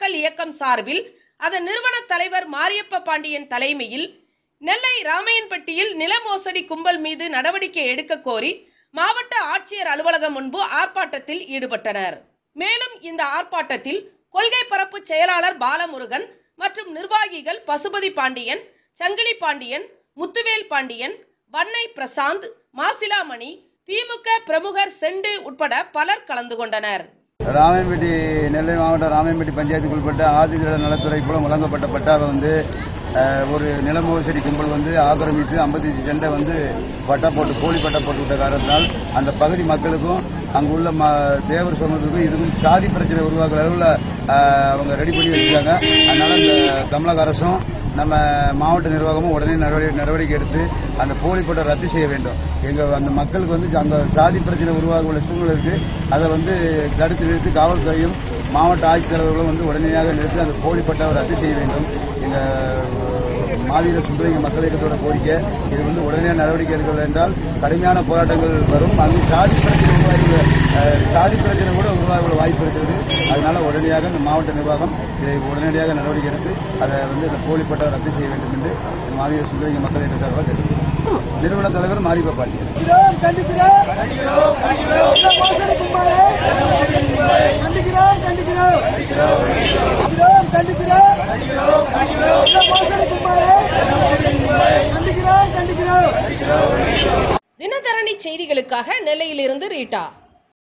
மக்கள் இயக்கம் சார்பில் அதன் நிறுவன தலைவர் மாரியப்ப பாண்டியன் தலைமையில் நெல்லை ராமையன்பட்டியில் நில மோசடி கும்பல் மீது நடவடிக்கை எடுக்க கோரி மாவட்ட ஆட்சியர் அலுவலகம் முன்பு ஆர்ப்பாட்டத்தில் ஈடுபட்டனர். மேலும் இந்த ஆர்ப்பாட்டத்தில் கொள்கை பரப்பு செயலாளர் பாலமுருகன் மற்றும் நிர்வாகிகள் பசுபதி பாண்டியன், சங்கிலி பாண்டியன், முத்துவேல் பாண்டியன், வன்னை பிரசாந்த், மாசிலாமணி, திமுக பிரமுகர் செண்டு உட்பட பலர் கலந்து கொண்டனர். ராமையன்பட்டி நெல்லை மாவட்டம் ராமையன்பட்டி பஞ்சாயத்துக்குட்பட்ட ஆதிதிட நலத்துறை மூலம் வழங்கப்பட்ட பட்டாவை ஒரு நில மோசடி கும்பல் ஆக்கிரமித்து 55 சென்டை பட்டா போட்டு போலி பட்டா போட்டு விட்ட காரணத்தினால் அந்த பகுதி மக்களுக்கும் அங்குள்ள தேவர் சமூகத்துக்கும் இதுவும் சாதி பிரச்சனை உருவாக்குற அளவில் அவங்க ரெடி பண்ணி வச்சிருக்காங்க. அதனால இந்த தமிழக அரசும் நம்ம மாவட்ட நிர்வாகமும் உடனே நடவடிக்கை எடுத்து அந்த போலி பட்டா ரத்து செய்ய வேண்டும். அந்த மக்களுக்கு அங்க சாதி பிரச்சனை உருவாக உள்ள சூழ்நிலை இருக்கு. அதை தடுத்து நிறுத்தி காவல்துறையும் மாவட்ட ஆட்சித்தலைவர்களும் உடனடியாக நிறுத்தி அந்த போலி பட்டாவை ரத்து செய்ய வேண்டும். எங்க மாவீர சுந்தரலிங்க மக்கள் இயக்கத்தோட கோரிக்கை இது உடனே நடவடிக்கை எடுக்கவில்லை என்றால் கடுமையான போராட்டங்கள் வரும். அங்கு சாதி பிரச்சனை கூட உருவாக வாய்ப்பு இருக்கிறது. அதனால உடனடியாக இந்த மாவட்ட நிர்வாகம் இதை உடனடியாக நடவடிக்கை எடுத்து அதை இந்த போலி பட்டாவை ரத்து செய்ய வேண்டும் என்று மாவீர சுந்தரலிங்க மக்கள் இயக்க சார்பாக கேட்டுக்கொள்கிறோம். நிறுவன தலைவர் மாரியப்ப பாண்டியன். தினதரணி செய்திகளுக்காக நெல்லையிலிருந்து ரீட்டா.